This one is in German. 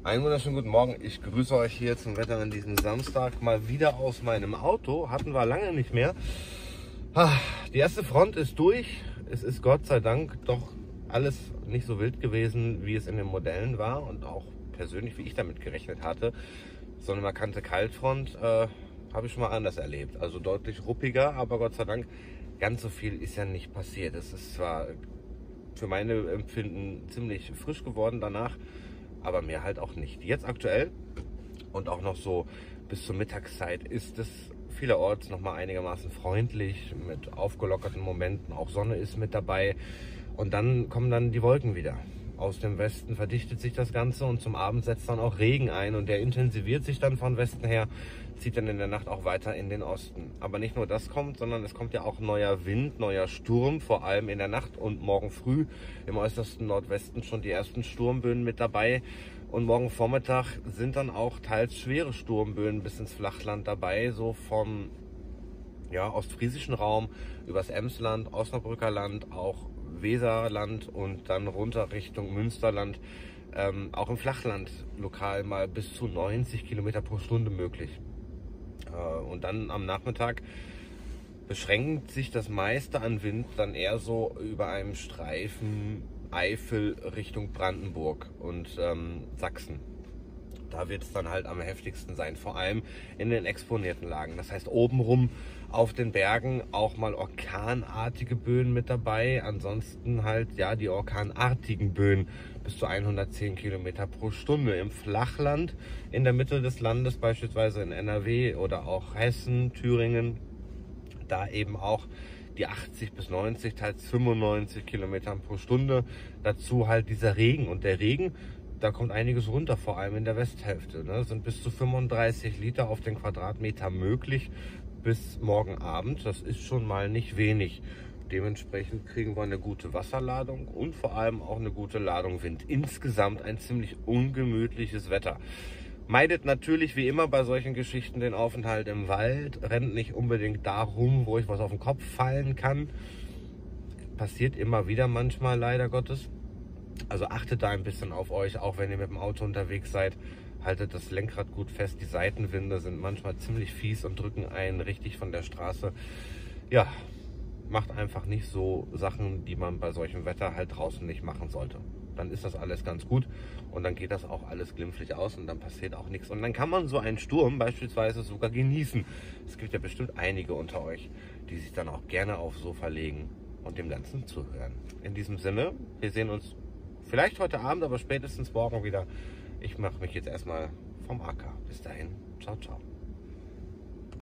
Einen wunderschönen guten Morgen. Ich grüße euch hier zum Wetter an diesem Samstag. Mal wieder aus meinem Auto. Hatten wir lange nicht mehr. Die erste Front ist durch. Es ist Gott sei Dank doch alles nicht so wild gewesen, wie es in den Modellen war. Und auch persönlich, wie ich damit gerechnet hatte. So eine markante Kaltfront habe ich schon mal anders erlebt. Also deutlich ruppiger, aber Gott sei Dank, ganz so viel ist ja nicht passiert. Es ist zwar für meine Empfinden ziemlich frisch geworden danach, aber mehr halt auch nicht. Jetzt aktuell und auch noch so bis zur Mittagszeit ist es vielerorts noch mal einigermaßen freundlich mit aufgelockerten Momenten. Auch Sonne ist mit dabei und dann kommen dann die Wolken wieder. Aus dem Westen verdichtet sich das Ganze und zum Abend setzt dann auch Regen ein und der intensiviert sich dann von Westen her, zieht dann in der Nacht auch weiter in den Osten. Aber nicht nur das kommt, sondern es kommt ja auch neuer Wind, neuer Sturm, vor allem in der Nacht und morgen früh im äußersten Nordwesten schon die ersten Sturmböen mit dabei. Und morgen Vormittag sind dann auch teils schwere Sturmböen bis ins Flachland dabei, so vom ostfriesischen Raum übers Emsland, Osnabrücker Land, auch Weserland und dann runter Richtung Münsterland, auch im Flachland lokal mal bis zu 90 Kilometer pro Stunde möglich. Und dann am Nachmittag beschränkt sich das meiste an Wind dann eher so über einem Streifen Eifel Richtung Brandenburg und Sachsen. Da wird es dann halt am heftigsten sein, vor allem in den exponierten Lagen. Das heißt, obenrum auf den Bergen auch mal orkanartige Böen mit dabei. Ansonsten halt die orkanartigen Böen bis zu 110 Kilometer pro Stunde. Im Flachland, in der Mitte des Landes, beispielsweise in NRW oder auch Hessen, Thüringen, da eben auch die 80 bis 90, teils 95 Kilometer pro Stunde. Dazu halt dieser Regen. Und der Regen, da kommt einiges runter, vor allem in der Westhälfte. Ne? Sind bis zu 35 Liter auf den Quadratmeter möglich bis morgen Abend. Das ist schon mal nicht wenig. Dementsprechend kriegen wir eine gute Wasserladung und vor allem auch eine gute Ladung Wind. Insgesamt ein ziemlich ungemütliches Wetter. Meidet natürlich wie immer bei solchen Geschichten den Aufenthalt im Wald. Rennt nicht unbedingt da rum, wo ich was auf den Kopf fallen kann. Passiert immer wieder manchmal, leider Gottes. Also achtet da ein bisschen auf euch, auch wenn ihr mit dem Auto unterwegs seid. Haltet das Lenkrad gut fest. Die Seitenwinde sind manchmal ziemlich fies und drücken einen richtig von der Straße. Ja, macht einfach nicht so Sachen, die man bei solchem Wetter halt draußen nicht machen sollte. Dann ist das alles ganz gut und dann geht das auch alles glimpflich aus und dann passiert auch nichts. Und dann kann man so einen Sturm beispielsweise sogar genießen. Es gibt ja bestimmt einige unter euch, die sich dann auch gerne aufs Sofa legen und dem Ganzen zuhören. In diesem Sinne, wir sehen uns vielleicht heute Abend, aber spätestens morgen wieder. Ich mache mich jetzt erstmal vom Acker. Bis dahin. Ciao, ciao.